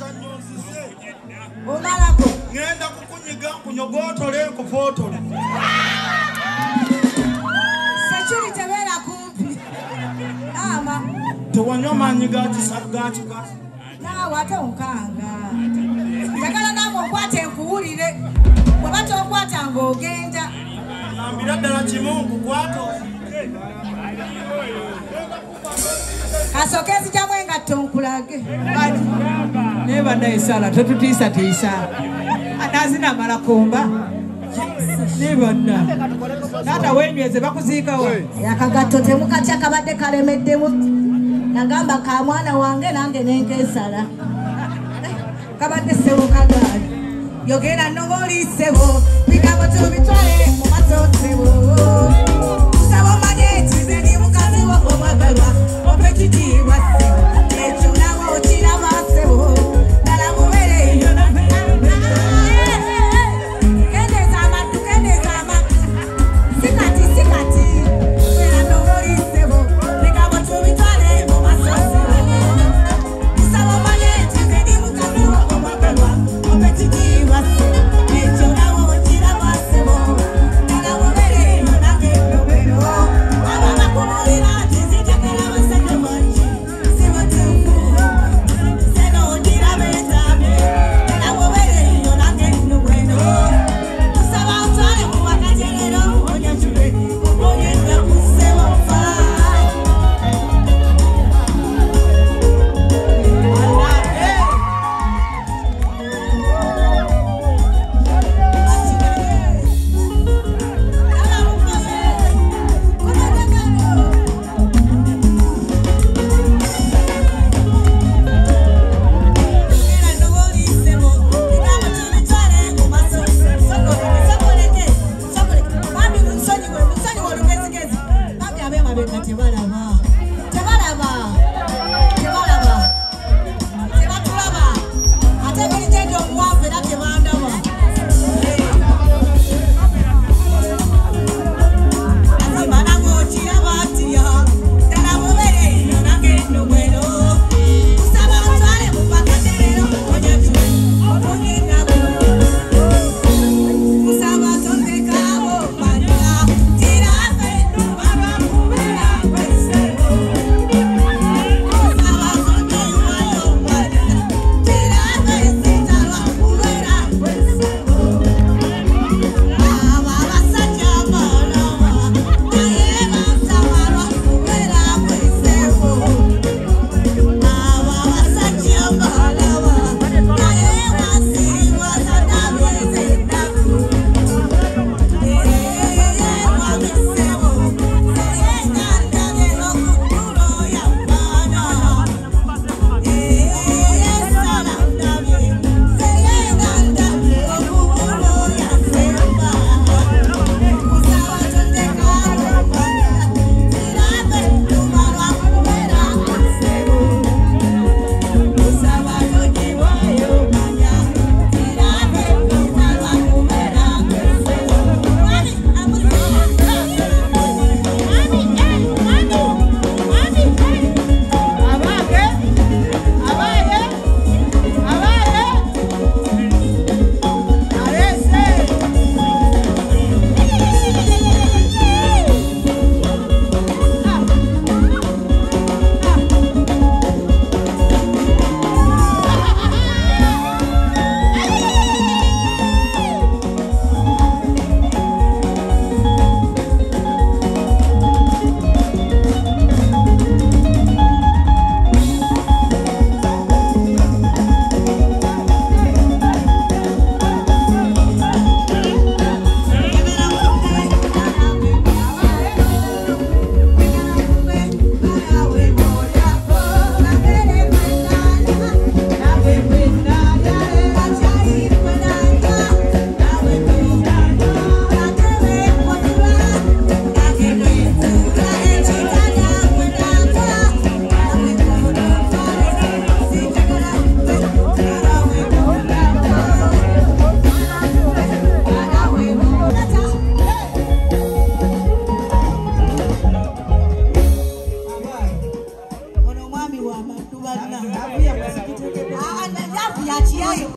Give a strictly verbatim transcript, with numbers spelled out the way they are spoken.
Omalako. Ngenda kukunyiga kunyogotole nkufotole. Sechuri tebera kumpi. Ama. Tewanyoma nyiga kisagachi ka. Na wate unkanga. Takala namo kwate nkuwulire. Wabato kwata ngogenda. Nambira ddala kimungu kwato. Kasokezi jamwenga tonkulage. Bani. Neba na isala tututisa tisa. Anazina malakomba. Neba na. Nata wenyweze bakuzika wa. Yakagato temukatya kabadde kalemeddemu. Nagamba ka mwana wange nange nenkesala. Kabadde sebo kagali. Yogera noboli sebo. Bigabo tubitwale mu maso sebo. Sabo mageti zeni mukazi wo omwagalwa. Opekiti wasebo. Echo nawo chira basebo. Dala mubere yo na kende zama tukende zama. Sikati sikati. Wera noboli sebo. Bigabo tubitwale mu maso sebo. Sabo mageti zeni mukazi wo omwagalwa. Opekiti wasebo. Echo nawo chira basebo. Dala mubere yo na kendo bero. Ababa kumulira tizitekera basajja manji. Sibo tufu. Seno ndira betabe. Dala mubere yo na kendo bero. Kusaba utwale mu bakajerero. Onyajule. Onyenda kusebo fa.